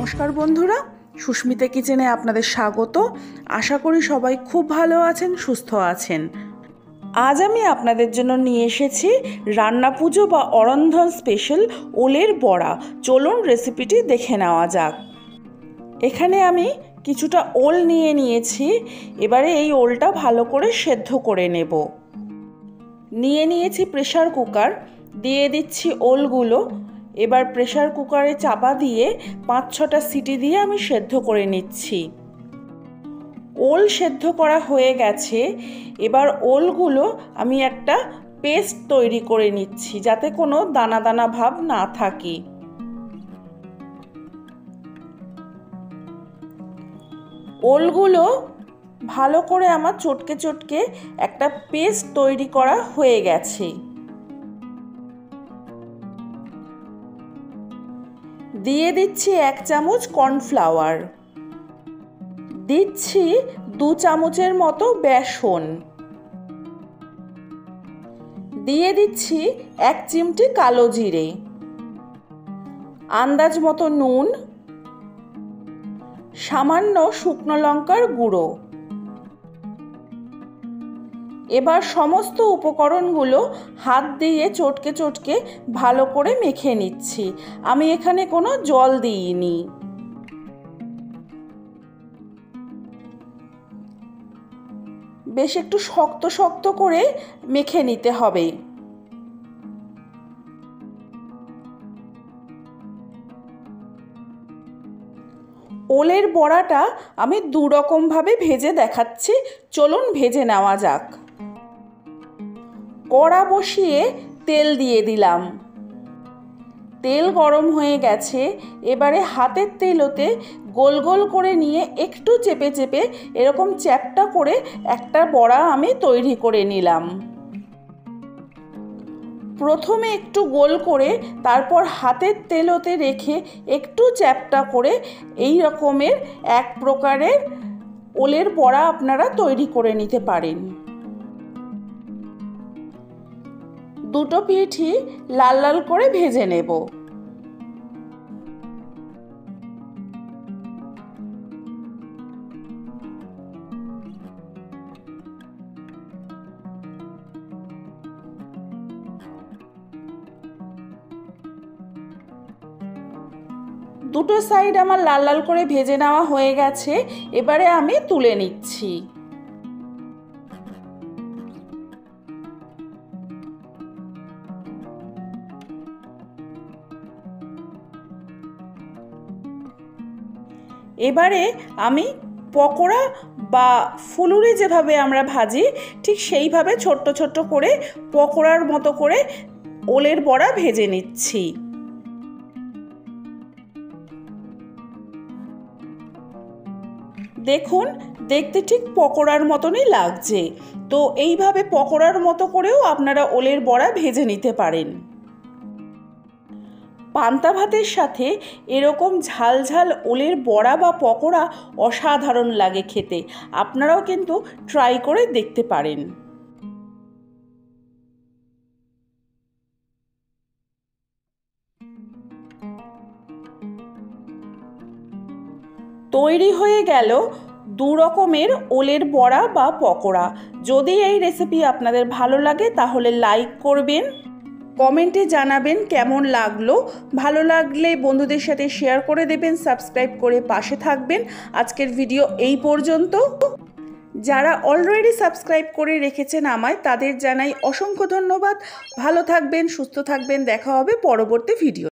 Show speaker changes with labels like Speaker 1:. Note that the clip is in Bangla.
Speaker 1: নমস্কার বন্ধুরা, সুস্মিতা কিচেনে আপনাদের স্বাগত। আশা করি সবাই খুব ভালো আছেন, সুস্থ আছেন। আজ আমি আপনাদের জন্য নিয়ে এসেছি রান্না পুজো বা অরন্ধন স্পেশাল ওলের বড়া। চলুন রেসিপিটি দেখে নেওয়া যাক। এখানে আমি কিছুটা ওল নিয়ে নিয়েছি। এবারে এই ওলটা ভালো করে সেদ্ধ করে নেব। নিয়ে নিয়েছি প্রেসার কুকার, দিয়ে দিচ্ছি ওলগুলো। এবার প্রেসার কুকারে চাপা দিয়ে 5-6টা সিটি দিয়ে আমি সেদ্ধ করে নিচ্ছি। ওল সেদ্ধ করা হয়ে গেছে। এবার ওলগুলো আমি একটা পেস্ট তৈরি করে নিচ্ছি, যাতে কোনো দানা দানা ভাব না থাকে। ওলগুলো ভালো করে আমার চটকে চটকে একটা পেস্ট তৈরি করা হয়ে গেছে। দিয়ে দিচ্ছি 1 চামচ কর্নফ্লাওয়ার, দিচ্ছি 2 চামচের মতো বেসন, দিয়ে দিচ্ছি 1 চিমটি কালো জিরে, আন্দাজ মতো নুন, সামান্য শুকনো লঙ্কার গুঁড়ো। এবার সমস্ত উপকরণগুলো হাত দিয়ে চটকে চটকে ভালো করে মেখে নিচ্ছি। আমি এখানে কোনো জল দিইনি। বেশ একটু শক্ত শক্ত করে মেখে নিতে হবে। ওলের বড়াটা আমি 2 রকমভাবে ভেজে দেখাচ্ছি, চলুন ভেজে নেওয়া যাক। কড়া বসিয়ে তেল দিয়ে দিলাম। তেল গরম হয়ে গেছে। এবারে হাতের তেলোতে গোল গোল করে নিয়ে একটু চেপে চেপে এরকম চ্যাপ্টা করে একটা বড়া আমি তৈরি করে নিলাম। প্রথমে একটু গোল করে তারপর হাতের তেলোতে রেখে একটু চ্যাপ্টা করে এই রকমের এক প্রকারের ওলের বড়া আপনারা তৈরি করে নিতে পারেন। দুটো পিঠই লাল লাল করে ভেজে নেব। দুটো সাইড আমার লাল লাল করে ভেজে নেওয়া হয়ে গেছে। এবারে আমি তুলে নিচ্ছি। এবারে আমি পকোড়া বা ফুলুরি যেভাবে আমরা ভাজি, ঠিক সেইভাবে ছোট্ট ছোট্ট করে পকোড়ার মতো করে ওলের বড়া ভেজে নিচ্ছি। দেখুন, দেখতে ঠিক পকোড়ার মতনই লাগছে। তো এইভাবে পকোড়ার মতো করেও আপনারা ওলের বড়া ভেজে নিতে পারেন। পান্তা ভাতের সাথে এরকম ঝাল ঝাল ওলের বড়া বা পকোড়া অসাধারণ লাগে খেতে। আপনারাও কিন্তু ট্রাই করে দেখতে পারেন। তৈরি হয়ে গেল 2 রকমের ওলের বড়া বা পকোড়া। যদি এই রেসিপি আপনাদের ভালো লাগে তাহলে লাইক করবেন, কমেন্টে জানাবেন কেমন লাগলো। ভালো লাগলে বন্ধুদের সাথে শেয়ার করে দেবেন, সাবস্ক্রাইব করে পাশে থাকবেন। আজকের ভিডিও এই পর্যন্ত। যারা অলরেডি সাবস্ক্রাইব করে রেখেছেন আমায়, তাদের জানাই অসংখ্য ধন্যবাদ। ভালো থাকবেন, সুস্থ থাকবেন। দেখা হবে পরবর্তী ভিডিও।